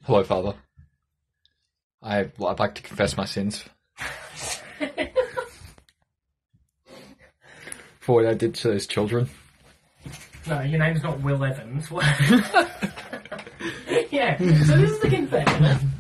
Hello, Father. I'd like to confess my sins for what I did to those children. No, your name's not Will Evans. Yeah, so this is the confession.